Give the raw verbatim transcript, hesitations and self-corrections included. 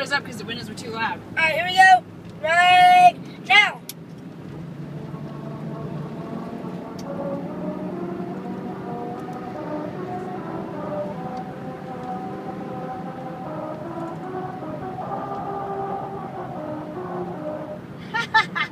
windows up because the windows were too loud. Alright, here we go. Right now. Ha ha ha!